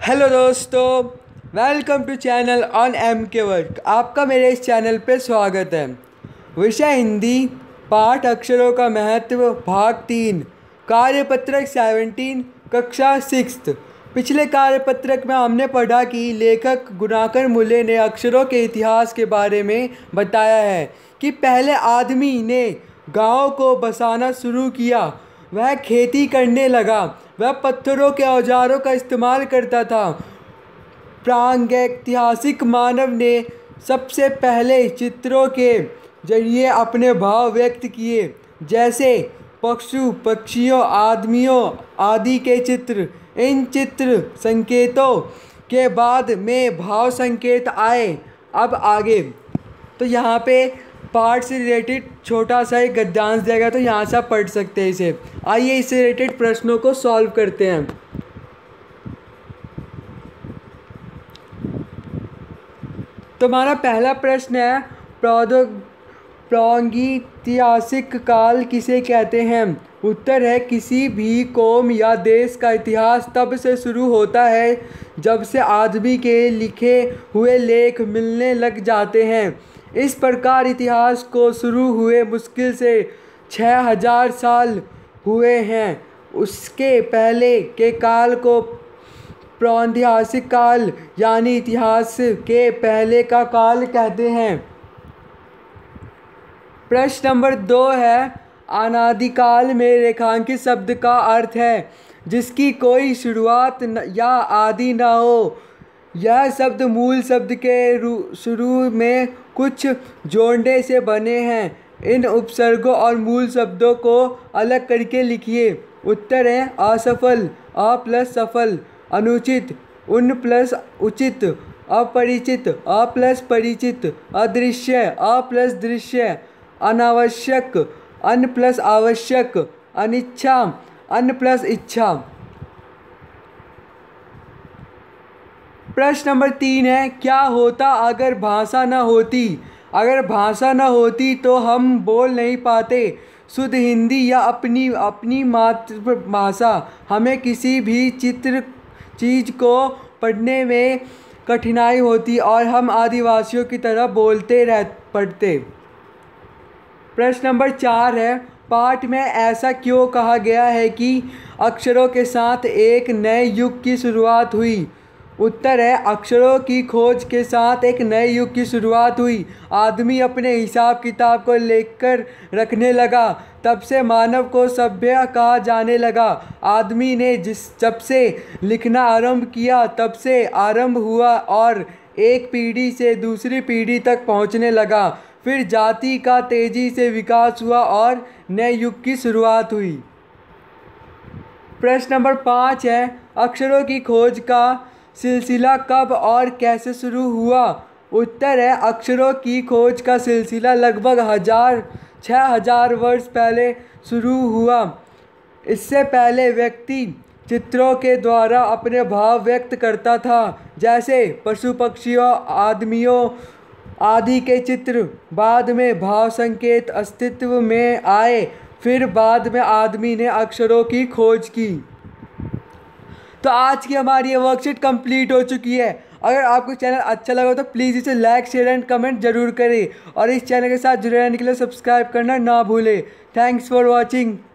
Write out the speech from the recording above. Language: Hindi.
हेलो दोस्तों, welcome to channel on M K work. आपका मेरे इस चैनल पे स्वागत है। विषय हिंदी, पाठ अक्षरों का महत्व, भाग 3, कार्यपत्रक 17, कक्षा 6। पिछले कार्यपत्रक में हमने पढ़ा कि लेखक गुणाकर मुले ने अक्षरों के इतिहास के बारे में बताया है कि पहले आदमी ने गाँव को बसाना शुरू किया। वह खेती करने लगा। वह पत्थरों के औजारों का इस्तेमाल करता था। प्रागैतिहासिक मानव ने सबसे पहले चित्रों के जरिए अपने भाव व्यक्त किए, जैसे पशु पक्षियों, आदमियों आदि के चित्र। इन चित्र संकेतों के बाद में भाव संकेत आए। अब आगे तो यहाँ पे पाठ से रिलेटेड छोटा सा एक गद्यांश दिया गया, तो यहाँ से आप पढ़ सकते हैं इसे। आइए इससे रिलेटेड प्रश्नों को सॉल्व करते हैं। तो हमारा पहला प्रश्न है, प्रागैतिहासिक काल किसे कहते हैं? उत्तर है, किसी भी कौम या देश का इतिहास तब से शुरू होता है जब से आदमी के लिखे हुए लेख मिलने लग जाते हैं। इस प्रकार इतिहास को शुरू हुए मुश्किल से 6000 साल हुए हैं। उसके पहले के काल को प्रागैतिहासिक काल यानी इतिहास के पहले का काल कहते हैं। प्रश्न नंबर 2 है, अनादिकाल में रेखांकित शब्द का अर्थ है जिसकी कोई शुरुआत या आदि न हो। यह शब्द मूल शब्द के शुरू में कुछ जोड़ने से बने हैं। इन उपसर्गों और मूल शब्दों को अलग करके लिखिए। उत्तर है, असफल, अ प्लस सफल, अनुचित, उन प्लस उचित, अपरिचित, अ प्लस परिचित, अदृश्य, अ प्लस दृश्य, अनावश्यक, अन प्लस आवश्यक, अनिच्छा, अन प्लस इच्छा। प्रश्न नंबर 3 है, क्या होता अगर भाषा न होती? अगर भाषा न होती तो हम बोल नहीं पाते शुद्ध हिंदी या अपनी मातृभाषा। हमें किसी भी चीज़ को पढ़ने में कठिनाई होती और हम आदिवासियों की तरह पढ़ते। प्रश्न नंबर 4 है, पाठ में ऐसा क्यों कहा गया है कि अक्षरों के साथ एक नए युग की शुरुआत हुई? उत्तर है, अक्षरों की खोज के साथ एक नए युग की शुरुआत हुई। आदमी अपने हिसाब किताब को लेकर रखने लगा। तब से मानव को सभ्य कहा जाने लगा। आदमी ने जब से लिखना आरंभ किया तब से आरंभ हुआ और एक पीढ़ी से दूसरी पीढ़ी तक पहुंचने लगा। फिर जाति का तेजी से विकास हुआ और नए युग की शुरुआत हुई। प्रश्न नंबर 5 है, अक्षरों की खोज का सिलसिला कब और कैसे शुरू हुआ? उत्तर है, अक्षरों की खोज का सिलसिला लगभग 6000 वर्ष पहले शुरू हुआ। इससे पहले व्यक्ति चित्रों के द्वारा अपने भाव व्यक्त करता था, जैसे पशु पक्षियों, आदमियों आदि के चित्र। बाद में भाव संकेत अस्तित्व में आए। फिर बाद में आदमी ने अक्षरों की खोज की। तो आज की हमारी ये वर्कशीट कंप्लीट हो चुकी है। अगर आपको चैनल अच्छा लगा तो प्लीज़ इसे लाइक, शेयर एंड कमेंट जरूर करें और इस चैनल के साथ जुड़े रहने के लिए सब्सक्राइब करना ना भूलें। Thanks for watching.